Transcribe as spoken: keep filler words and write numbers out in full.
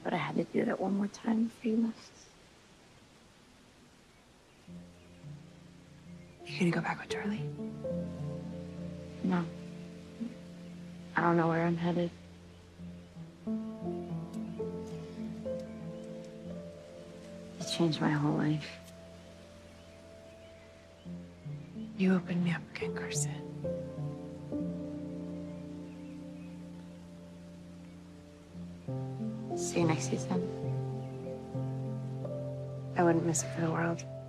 but I had to do that one more time for you. You gonna go back with Charlie? No. I don't know where I'm headed. It changed my whole life. You opened me up again, Carson. See you next season. I wouldn't miss it for the world.